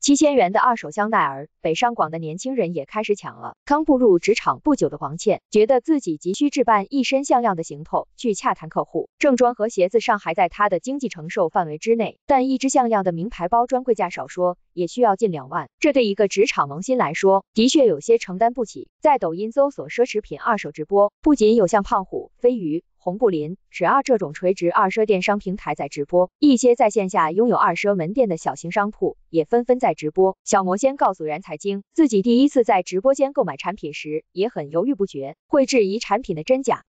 7000元的二手香奈儿，北上广的年轻人也开始抢了。刚步入职场不久的黄倩，觉得自己急需置办一身像样的行头去洽谈客户。正装和鞋子上还在她的经济承受范围之内，但一只像样的名牌包专柜价少说也需要近2万，这对一个职场萌新来说，的确有些承担不起。在抖音搜索奢侈品二手直播，不仅有像胖虎、飞鱼、红布林、12这种垂直二奢电商平台在直播，一些在线下拥有二奢门店的小型商铺也纷纷在直播。小魔仙告诉然财经，自己第一次在直播间购买产品时也很犹豫不决，会质疑产品的真假。